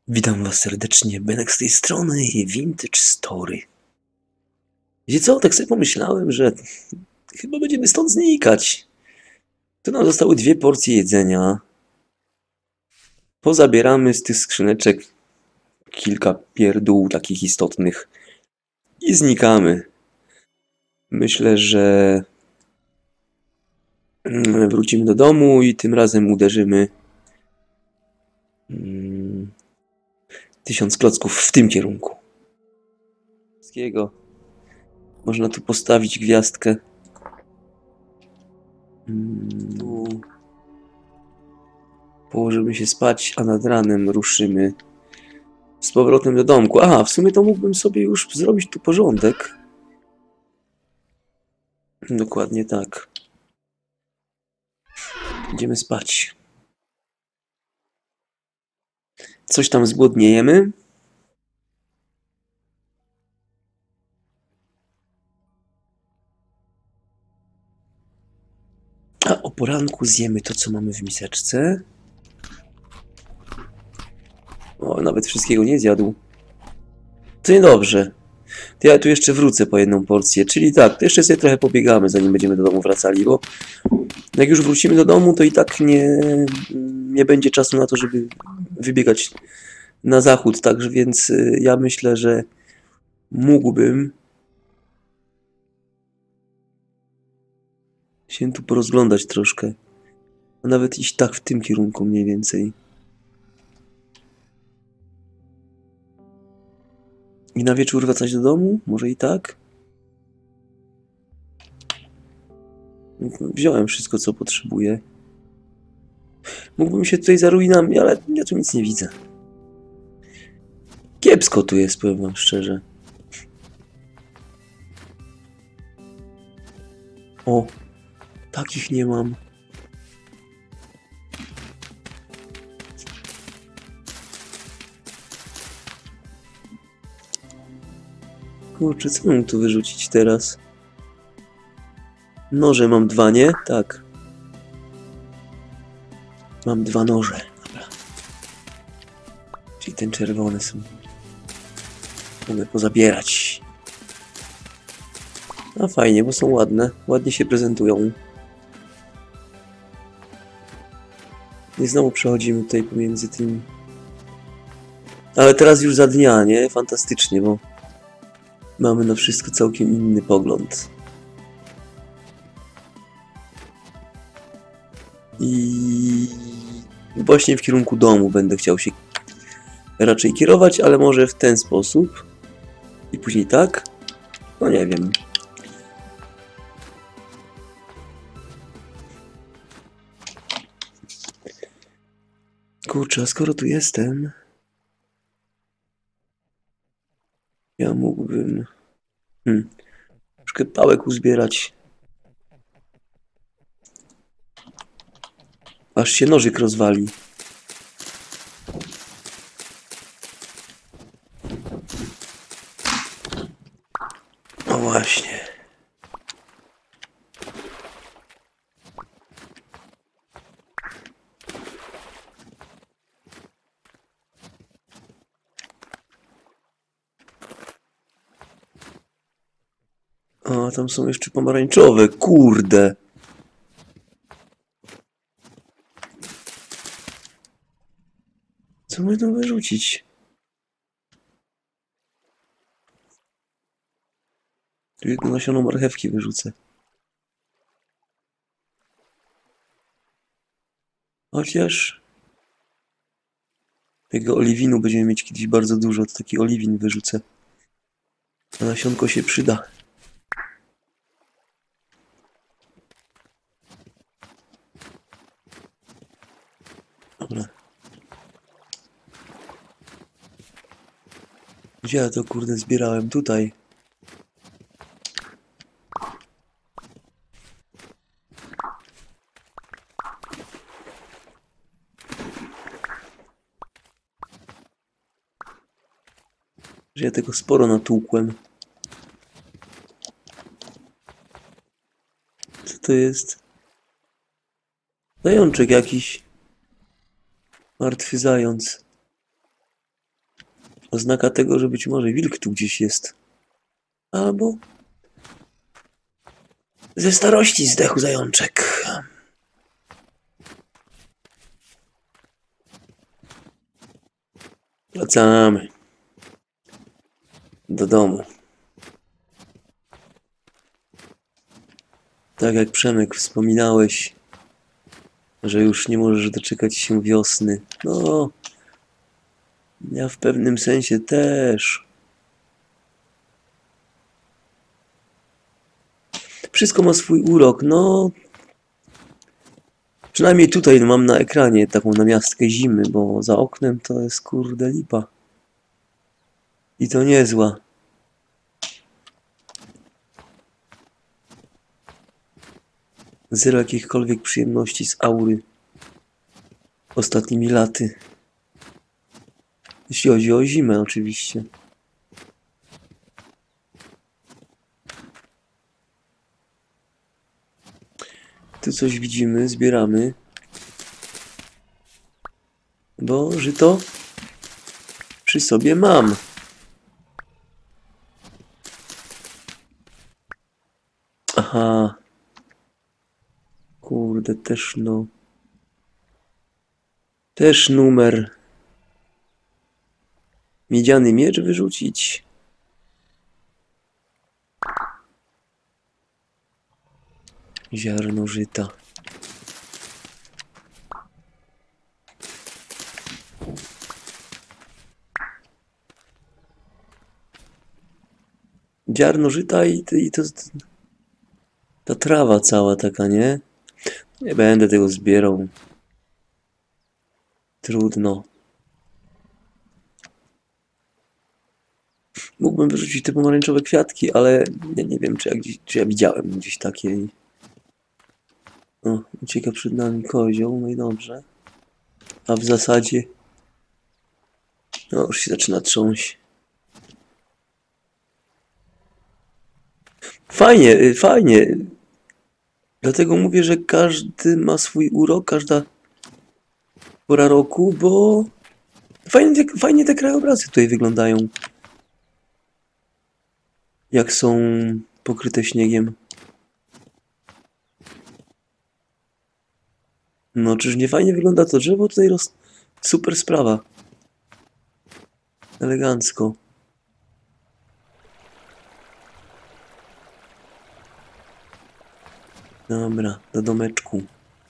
Witam was serdecznie, Benek z tej strony i Vintage Story. Wiecie co, tak sobie pomyślałem, że chyba będziemy stąd znikać. Tu nam zostały 2 porcje jedzenia. Pozabieramy z tych skrzyneczek kilka pierdół takich istotnych i znikamy. Myślę, że wrócimy do domu i tym razem uderzymy 1000 klocków w tym kierunku. Wszystkiego. Można tu postawić gwiazdkę. Tu położymy się spać, a nad ranem ruszymy z powrotem do domku. Aha, w sumie to mógłbym sobie już zrobić tu porządek. Dokładnie tak. Idziemy spać. Coś tam zgłodniejemy. A o poranku zjemy to, co mamy w miseczce. O, nawet wszystkiego nie zjadł. To niedobrze. To ja tu jeszcze wrócę po jedną porcję. Czyli tak, to jeszcze sobie trochę pobiegamy, zanim będziemy do domu wracali, bo jak już wrócimy do domu, to i tak nie będzie czasu na to, żeby wybiegać na zachód. Także więc ja myślę, że mógłbym się tu porozglądać troszkę. A nawet iść tak w tym kierunku mniej więcej. I na wieczór wracać do domu? Może i tak? Wziąłem wszystko, co potrzebuję. Mógłbym się tutaj za ruinami, ale ja tu nic nie widzę. Kiepsko tu jest, powiem wam szczerze. O, takich nie mam. Kurczę, co mam tu wyrzucić teraz? Noże mam 2, nie? Tak. Mam 2 noże. Dobra. Czyli ten czerwony są. Mogę pozabierać. A fajnie, bo są ładne. Ładnie się prezentują. I znowu przechodzimy tutaj pomiędzy tym. Ale teraz już za dnia, nie? Fantastycznie, bo mamy na wszystko całkiem inny pogląd. I właśnie w kierunku domu będę chciał się raczej kierować, ale może w ten sposób. I później tak? No nie wiem. Kurczę, a skoro tu jestem, ja mógłbym troszkę pałek uzbierać. Aż się nożyk rozwali. No właśnie. A, tam są jeszcze pomarańczowe, kurde. Co można wyrzucić? Tu jedno nasiono marchewki wyrzucę. Chociaż tego oliwinu będziemy mieć kiedyś bardzo dużo, to taki oliwin wyrzucę. A nasionko się przyda. Dobra. Gdzie ja to kurde zbierałem? Tutaj. Że ja tego sporo natłukłem. Co to jest? Zajączek jakiś. Martwy zając. Oznaka tego, że być może wilk tu gdzieś jest. Albo ze starości zdechł zajączek. Wracamy do domu. Tak jak Przemek wspominałeś, że już nie możesz doczekać się wiosny. No, ja w pewnym sensie też. Wszystko ma swój urok, no. Przynajmniej tutaj mam na ekranie taką namiastkę zimy, bo za oknem to jest kurde lipa. I to niezła. Zero jakichkolwiek przyjemności z aury ostatnimi laty. Jeśli chodzi o zimę oczywiście. Tu coś widzimy, zbieramy. Bo żyto przy sobie mam. Aha. Kurde, też no. Też numer. Miedziany miecz wyrzucić. Ziarno żyta. Ziarno żyta i to ta trawa cała taka, nie? Nie będę tego zbierał. Trudno. Mógłbym wyrzucić te pomarańczowe kwiatki, ale nie wiem, czy ja widziałem gdzieś takie. O, ucieka przed nami kozioł, no i dobrze. A w zasadzie... No, już się zaczyna trząść. Fajnie, fajnie. Dlatego mówię, że każdy ma swój urok, każda pora roku, bo fajnie te krajobrazy tutaj wyglądają. Jak są pokryte śniegiem. No, czyż nie fajnie wygląda to drzewo? Tutaj super sprawa. Elegancko. Dobra, do domeczku.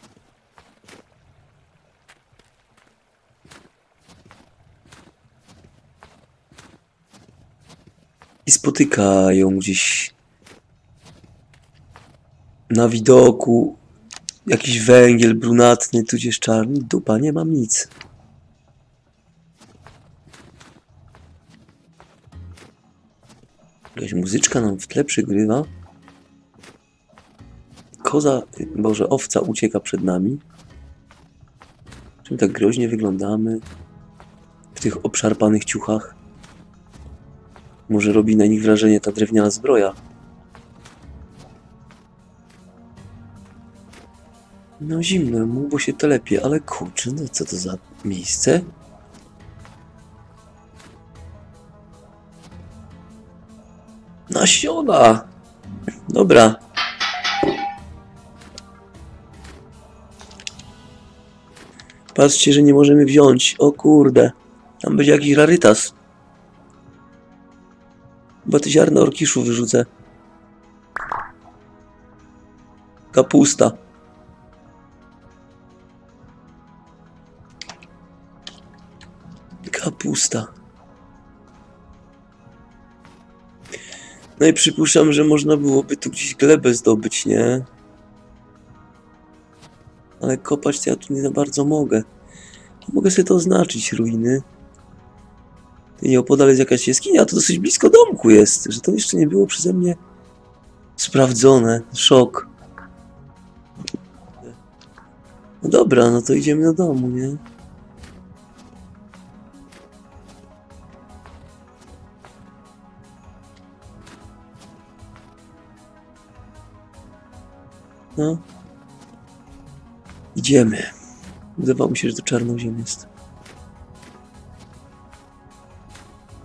I spotykają gdzieś na widoku jakiś węgiel brunatny, tudzież czarny. Dupa, nie mam nic. Jakaś muzyczka nam w tle przygrywa. Koza, boże, owca ucieka przed nami. Czym tak groźnie wyglądamy w tych obszarpanych ciuchach? Może robi na nich wrażenie ta drewniana zbroja. No zimno mu, bo się telepie, ale kurczę, no co to za miejsce? Nasiona! Dobra. Patrzcie, że nie możemy wziąć. O kurde. Tam będzie jakiś rarytas. Chyba te ziarno orkiszu wyrzucę. Kapusta. Kapusta. No i przypuszczam, że można byłoby tu gdzieś glebę zdobyć, nie? Ale kopać to ja tu nie za bardzo mogę. Mogę sobie to oznaczyć, ruiny. Nieopodal jest jakaś jaskinia, to dosyć blisko domku jest, że to jeszcze nie było przeze mnie sprawdzone. Szok. No dobra, no to idziemy do domu, nie? No. Idziemy. Wydawało mi się, że to czarnoziem jest.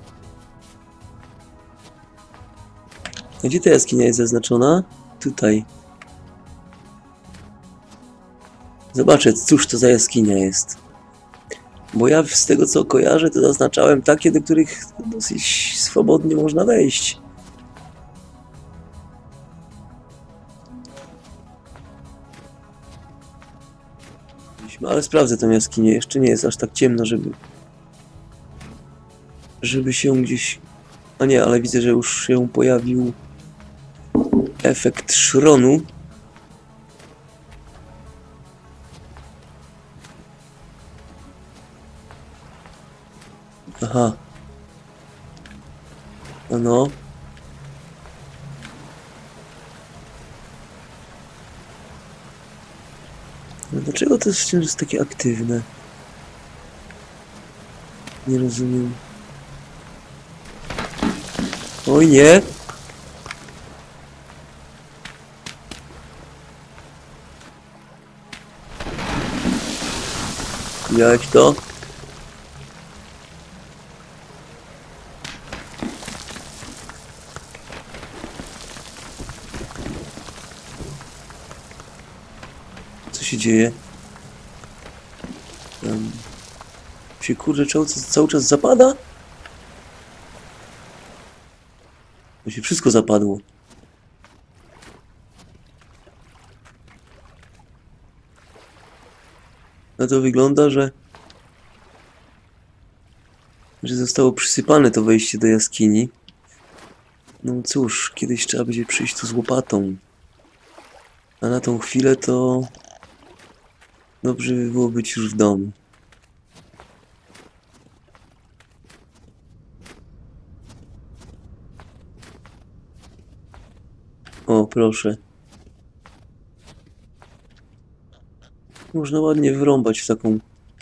A gdzie ta jaskinia jest zaznaczona? Tutaj. Zobaczę, cóż to za jaskinia jest. Bo ja z tego co kojarzę, to zaznaczałem takie, do których dosyć swobodnie można wejść. Ale sprawdzę tę jaskinię. Jeszcze nie jest aż tak ciemno, żeby się gdzieś... A nie, ale widzę, że już się pojawił efekt szronu. Aha. No. No dlaczego to wciąż jest takie aktywne? Nie rozumiem. Oj nie! Widziałeś to? Co się dzieje? Się kurde cały czas zapada? To się wszystko zapadło. Na to wygląda, że zostało przysypane to wejście do jaskini. No cóż, kiedyś trzeba będzie przyjść tu z łopatą. A na tą chwilę to dobrze by było być już w domu. O, proszę. Można ładnie wrąbać w taką...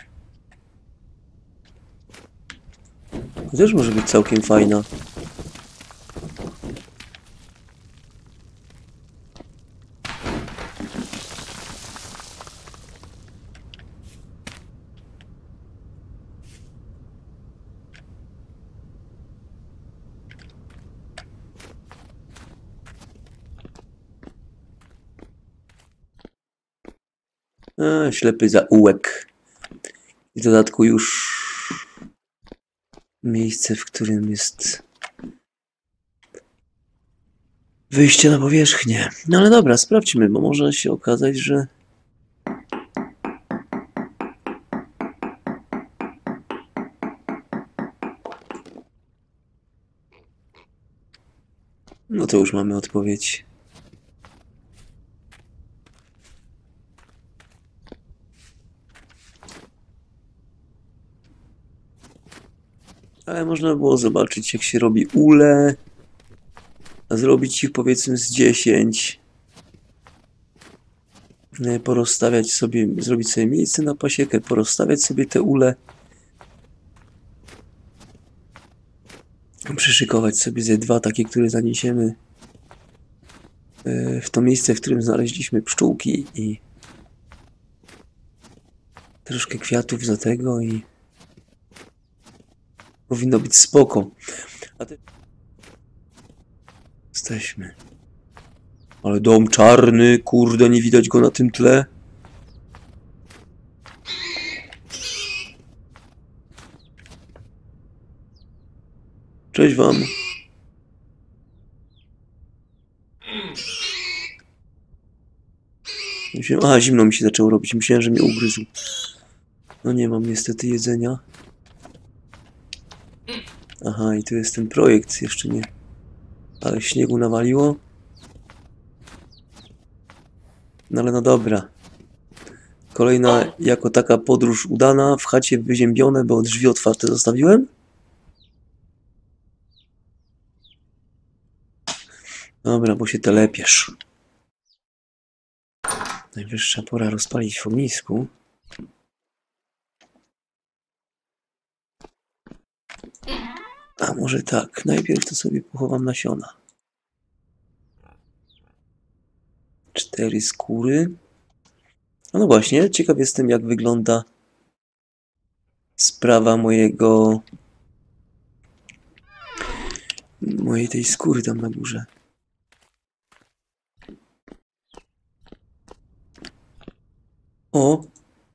To też może być całkiem fajna. Ślepy zaułek. I w dodatku już miejsce, w którym jest wyjście na powierzchnię. No ale dobra, sprawdźmy, bo może się okazać, że... No to już mamy odpowiedź. Ale można było zobaczyć, jak się robi ule, a zrobić ich powiedzmy z 10. Porozstawiać sobie, zrobić sobie miejsce na pasiekę, porozstawiać sobie te ule. Przyszykować sobie ze 2 takie, które zaniesiemy w to miejsce, w którym znaleźliśmy pszczółki i troszkę kwiatów za tego i powinno być spoko. A ty... Jesteśmy. Ale dom czarny, kurde, nie widać go na tym tle. Cześć wam. Aha, zimno mi się zaczęło robić. Myślałem, że mnie ugryzł. No nie mam niestety jedzenia. Aha, i tu jest ten projekt. Jeszcze nie. Ale śniegu nawaliło. No ale no dobra. Kolejna jako taka podróż udana. W chacie wyziębione, bo drzwi otwarte zostawiłem. Dobra, bo się telepiesz. Najwyższa pora rozpalić w ognisku. A może tak, najpierw to sobie pochowam nasiona. 4 skóry. No właśnie, ciekaw jestem, jak wygląda sprawa mojej tej skóry tam na górze. O!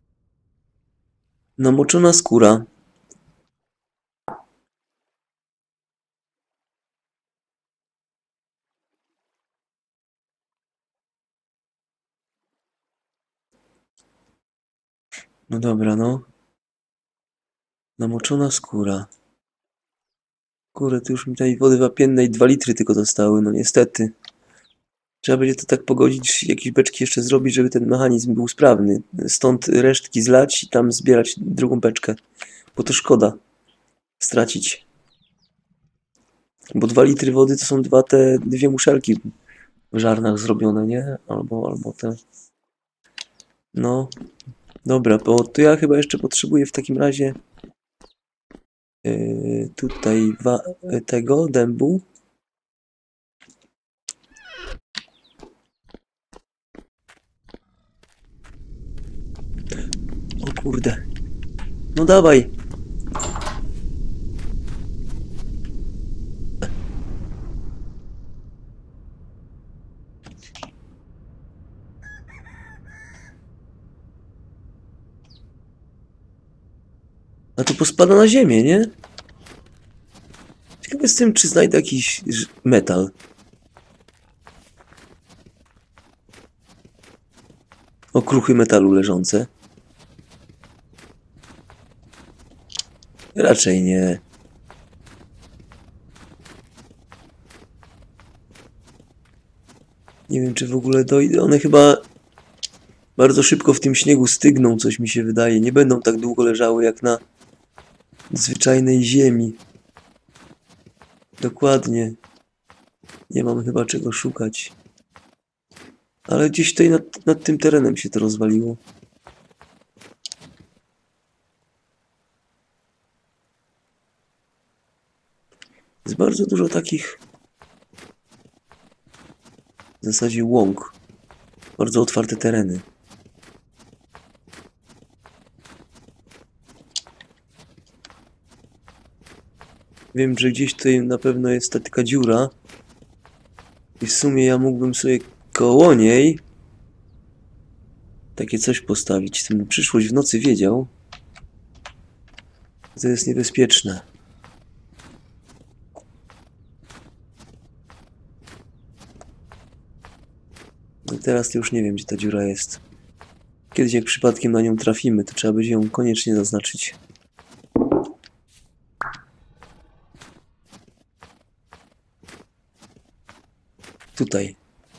Namoczona skóra. No dobra, no. Namoczona skóra. Kurde, tu już mi tej wody wapiennej 2 litry tylko zostały, no niestety. Trzeba będzie to tak pogodzić, jakieś beczki jeszcze zrobić, żeby ten mechanizm był sprawny. Stąd resztki zlać i tam zbierać drugą beczkę. Bo to szkoda stracić. Bo 2 litry wody to są dwie muszelki w żarnach zrobione, nie? Albo te... No, dobra, bo to ja chyba jeszcze potrzebuję w takim razie tutaj tego dębu. O kurde. No dawaj. A to pospada na ziemię, nie? Ciekawe z tym, czy znajdę jakiś metal. Okruchy metalu leżące. Raczej nie. Nie wiem, czy w ogóle dojdę. One chyba bardzo szybko w tym śniegu stygną, coś mi się wydaje. Nie będą tak długo leżały jak na zwyczajnej ziemi. Dokładnie. Nie mam chyba czego szukać. Ale gdzieś tutaj nad tym terenem się to rozwaliło. Jest bardzo dużo takich w zasadzie łąk. Bardzo otwarte tereny. Wiem, że gdzieś tutaj na pewno jest taka dziura. I w sumie ja mógłbym sobie koło niej takie coś postawić. Gdybym przyszłość w nocy wiedział, to jest niebezpieczne. No teraz to już nie wiem, gdzie ta dziura jest. Kiedyś jak przypadkiem na nią trafimy, to trzeba będzie ją koniecznie zaznaczyć. Tutaj.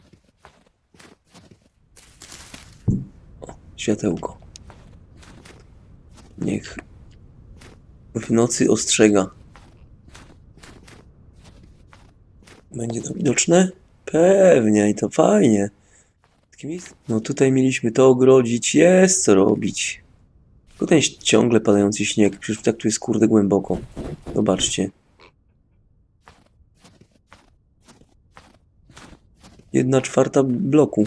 O, światełko. Niech w nocy ostrzega. Będzie to widoczne? Pewnie i to fajnie. No tutaj mieliśmy to ogrodzić. Jest co robić. Tylko ten ciągle padający śnieg. Przecież tak tu jest kurde głęboko. Zobaczcie. 1/4 bloku.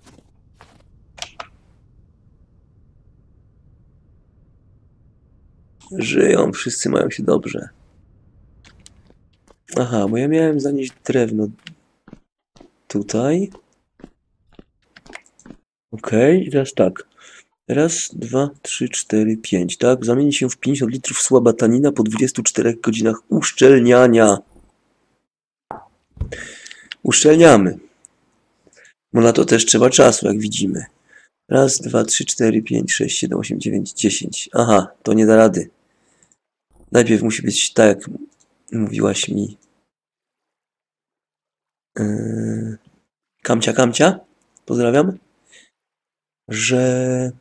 Żyją, wszyscy mają się dobrze. Aha, bo ja miałem zanieść drewno tutaj. Okej, i teraz tak. Raz, 2, 3, 4, 5, tak? Zamieni się w 50 litrów słaba tanina po 24 godzinach uszczelniania. Uszczelniamy. Bo na to też trzeba czasu, jak widzimy. Raz, 2, 3, 4, 5, 6, 7, 8, 9, 10. Aha, to nie da rady. Najpierw musi być tak, jak mówiłaś mi. Kamcia. Pozdrawiam. Że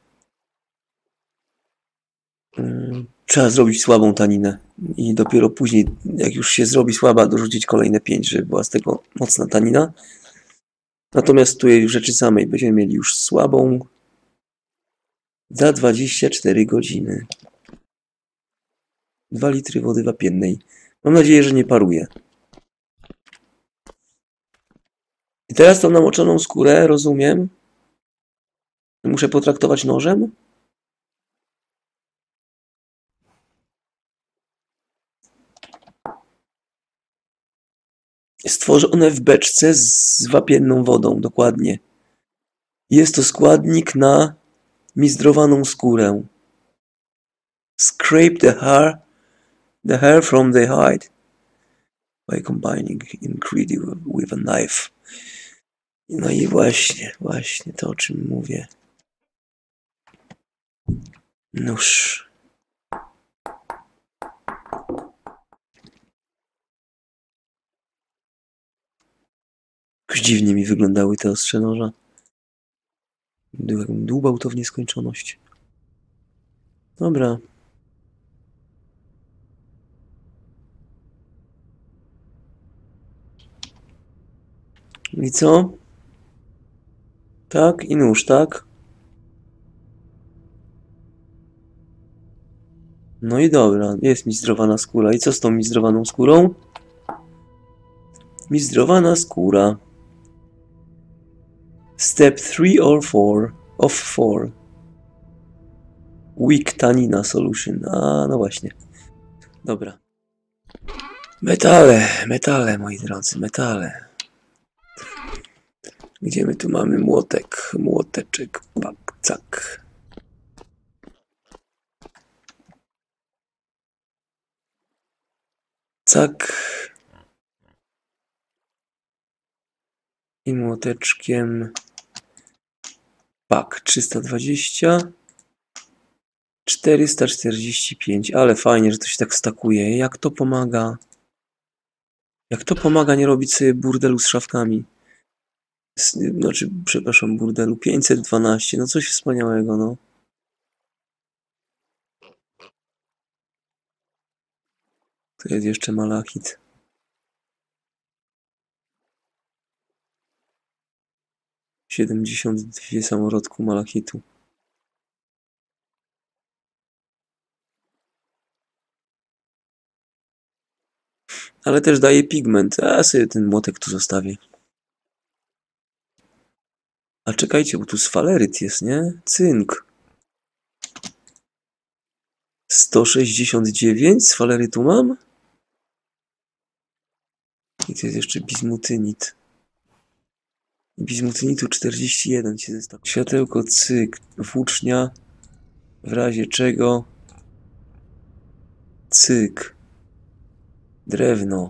trzeba zrobić słabą taninę. I dopiero później, jak już się zrobi słaba, dorzucić kolejne 5, żeby była z tego mocna tanina. Natomiast tu w rzeczy samej będziemy mieli już słabą za 24 godziny. 2 litry wody wapiennej. Mam nadzieję, że nie paruje. I teraz tą namoczoną skórę, rozumiem, muszę potraktować nożem? Stworzone w beczce z wapienną wodą, dokładnie. Jest to składnik na Mizdrowaną skórę. Scrape the hair from the hide by combining ingredient with a knife. No i właśnie to, o czym mówię. Nóż. Jakoś dziwnie mi wyglądały te ostrze noża. Jakbym dłubał to w nieskończoność. Dobra. I co? Tak, i nóż, tak? No i dobra, jest mizdrowana skóra. I co z tą mizdrowaną skórą? Mizdrowana skóra. Step 3 of 4. Weak Tanina Solution. A, no właśnie. Dobra. Metale, moi drodzy, metale. Gdzie my tu mamy młotek? Młoteczek, pak, cak. Cak. I młoteczkiem. Pak, 320. 445, ale fajnie, że to się tak stakuje. Jak to pomaga? Jak to pomaga nie robić sobie burdelu z szafkami? Znaczy, przepraszam, burdelu. 512, no coś wspaniałego, no. Tu jest jeszcze malachit. $72 samorodku malachitu. Ale też daje pigment. A ja sobie ten młotek tu zostawię. A czekajcie, bo tu sfaleryt jest, nie? Cynk. 169 sfalerytu mam. I tu jest jeszcze bizmutynit. Bizmutynitu 41 się zestaw. Światełko, cyk, włócznia. W razie czego. Cyk. Drewno.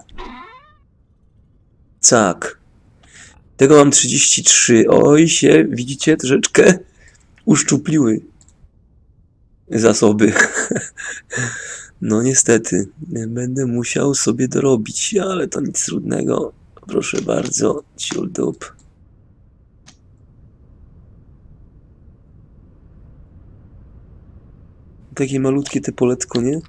Cak. Tego mam 33. Oj się, widzicie, troszeczkę uszczupliły zasoby. No niestety, będę musiał sobie dorobić, ale to nic trudnego. Proszę bardzo, ciuldup. Takie malutkie te poletko, nie?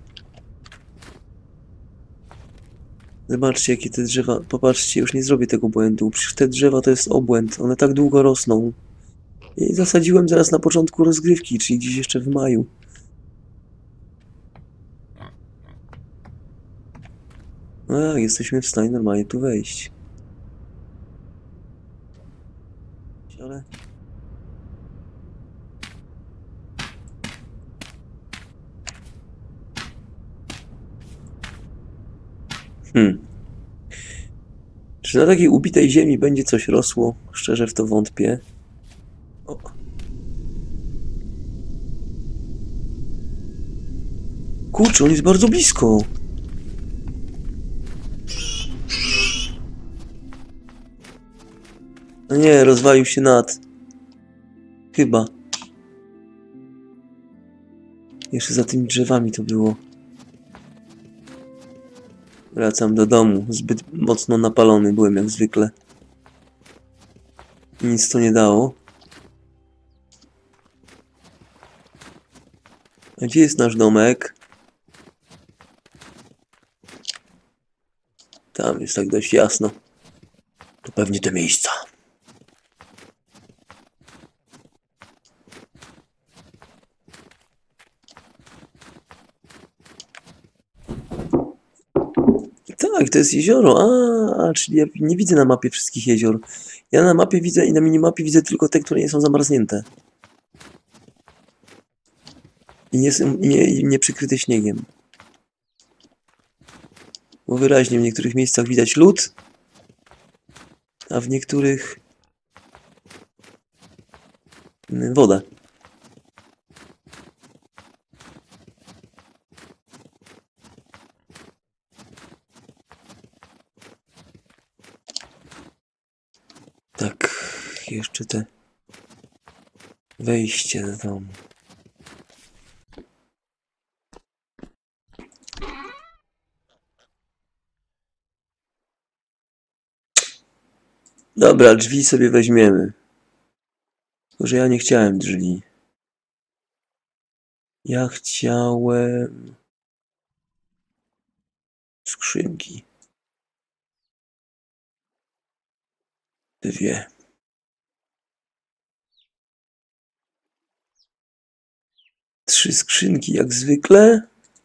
Zobaczcie, jakie te drzewa. Popatrzcie, już nie zrobię tego błędu. Przecież te drzewa to jest obłęd. One tak długo rosną. I zasadziłem zaraz na początku rozgrywki, czyli gdzieś jeszcze w maju. No jak, jesteśmy w stanie normalnie tu wejść. Ale... Czy na takiej ubitej ziemi będzie coś rosło? Szczerze w to wątpię. O. Kurczę, on jest bardzo blisko. No nie, rozwalił się nad. Chyba. Jeszcze za tymi drzewami to było. Wracam do domu. Zbyt mocno napalony byłem jak zwykle. Nic to nie dało. A gdzie jest nasz domek? Tam jest tak dość jasno. To pewnie te miejsca. Tak, to jest jezioro. Czyli ja nie widzę na mapie wszystkich jezior. Ja na mapie widzę i na minimapie widzę tylko te, które nie są zamarznięte. I nie są nie przykryte śniegiem. Bo wyraźnie w niektórych miejscach widać lód, a w niektórych wodę. jeszcze te wejście do domu. Dobra, drzwi sobie weźmiemy. Tylko że ja nie chciałem drzwi. Ja chciałem skrzynki. 2. 3 skrzynki jak zwykle.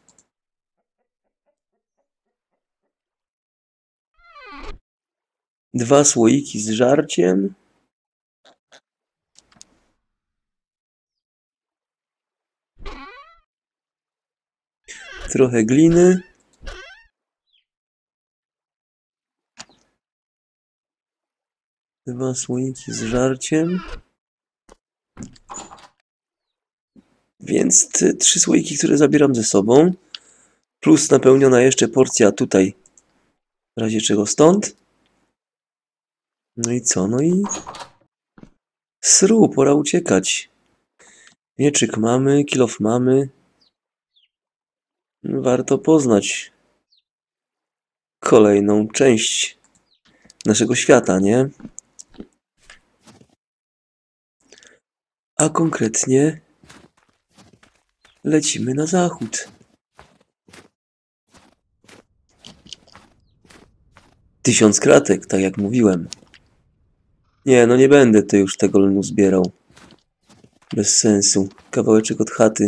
Dwa słoiki z żarciem. Trochę gliny. Dwa słoiki z żarciem. Więc te 3 słoiki, które zabieram ze sobą. Plus napełniona jeszcze porcja tutaj. W razie czego stąd. No i co? No i sru, pora uciekać. Mieczyk mamy, kilof mamy. Warto poznać kolejną część naszego świata, nie? A konkretnie lecimy na zachód. 1000 kratek, tak jak mówiłem. Nie, no nie będę to już tego lnu zbierał. Bez sensu. Kawałeczek od chaty.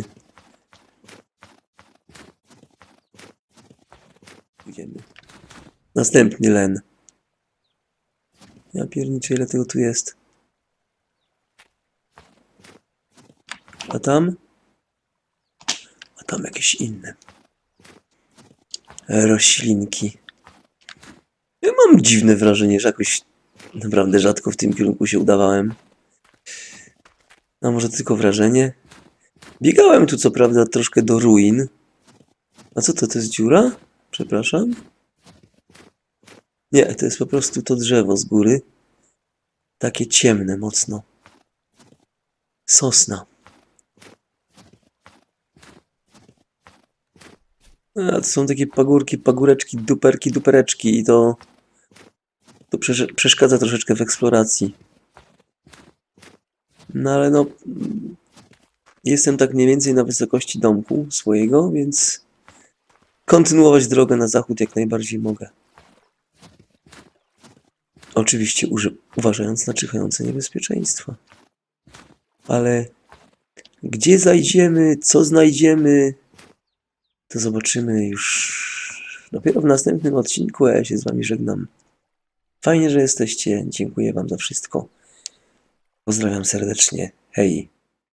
Idziemy. Następny len. Ja pierniczę, ile tego tu jest. A tam? A tam jakieś inne. Roślinki. Ja mam dziwne wrażenie, że jakoś naprawdę rzadko w tym kierunku się udawałem. A może to tylko wrażenie? Biegałem tu co prawda troszkę do ruin. A co to? To jest dziura? Przepraszam. Nie, to jest po prostu to drzewo z góry. Takie ciemne mocno. Sosna. A to są takie pagórki, pagóreczki, duperki, dupereczki i to przeszkadza troszeczkę w eksploracji. No ale no... Jestem tak mniej więcej na wysokości domku swojego, więc kontynuować drogę na zachód jak najbardziej mogę. Oczywiście uważając na czyhające niebezpieczeństwa. Ale gdzie zajdziemy, co znajdziemy, to zobaczymy już dopiero w następnym odcinku, a ja się z wami żegnam. Fajnie, że jesteście. Dziękuję wam za wszystko. Pozdrawiam serdecznie. Hej!